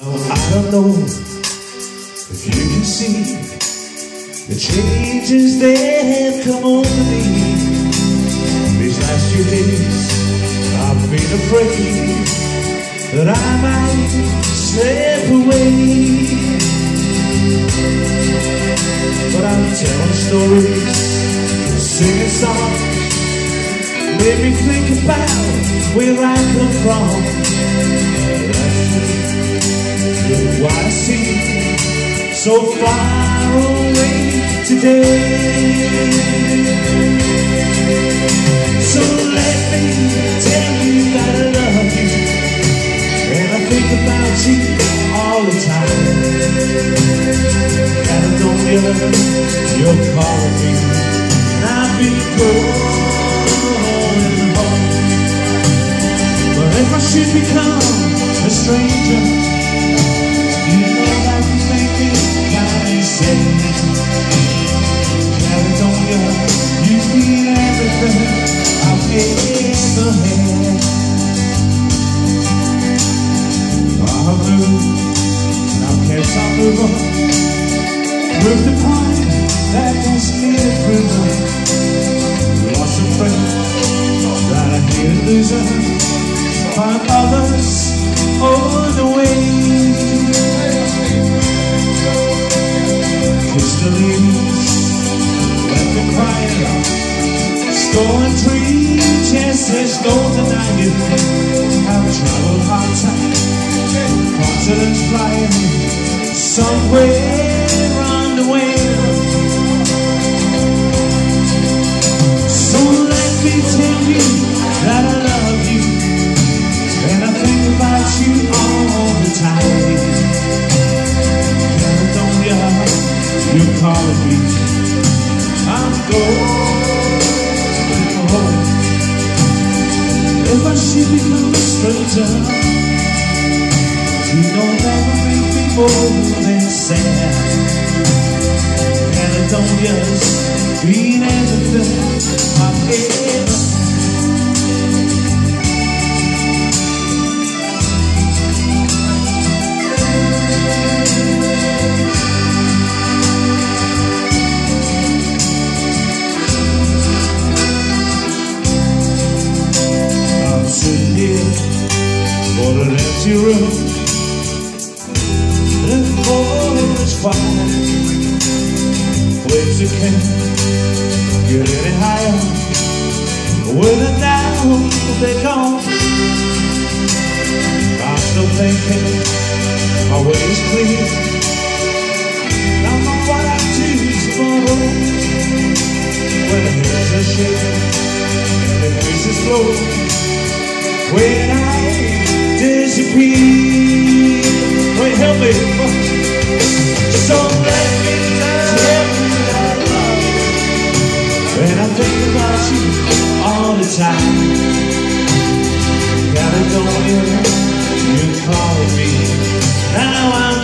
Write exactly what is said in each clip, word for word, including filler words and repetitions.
I don't know if you can see the changes that have come over me. These last few days I've been afraid that I might slip away. But I'm telling stories, singing songs, made me think about where I come from. That's why I seem so far away today. So let me tell you that I love you, and I think about you all the time. Caledonia, you're calling me, and I've been going home. But if I should become a stranger, you know that would make me kinda sad. Caledonia, you mean everything I've ever had. I've moved, and I guess I'll move on. Moved the pine that was near prison. Lost a friend that I hated losing. Find others on the way. Kiss the leaves, left them crying. Stolen trees, yes, there's no denying. I've traveled hard time, continents flying, somewhere on the way. So let me tell you that I love you, and I think about you all the time. Caledonia, you're calling me, I'm going home. If I should become a stranger, you know that would make me more than sad. Caledonia's been everything I've ever had. Sitting here for an empty room, and the floor is quiet. Flames that can't get any higher. With it now, they're gone. I'm still thinking my way is clear. I know what I do tomorrow. When the hands are shaking and the faces flow, when I disappear. Wait, help me. So let me tell you that I love you, and I think about you all the time. Caledonia, you're calling me, now I'm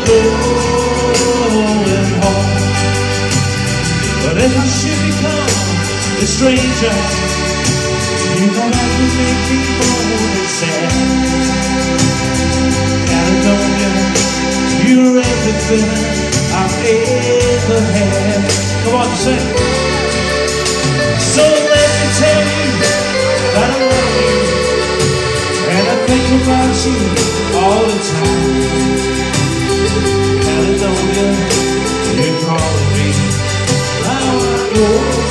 going home. But if I should become a stranger, you know that would make me more than sad. Caledonia, you're everything I've ever had. Come on, sing. So let me tell you that I love you, and I think about you all the time. Caledonia, you're calling me, now I'm yours.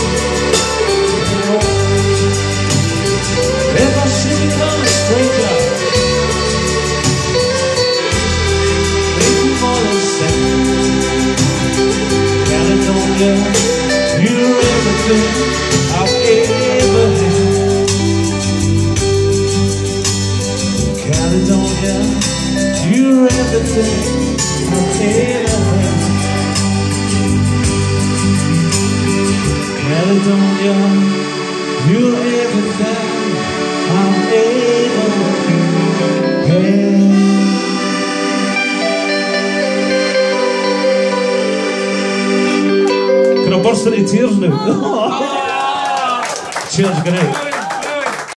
If I should become a stranger, make me more than sad. Caledonia, you're everything I've ever had. Caledonia, you're everything I've ever had. Caledonia, you're everything I've ever had. Kan nog borsten in tears nu. Cheers, good night.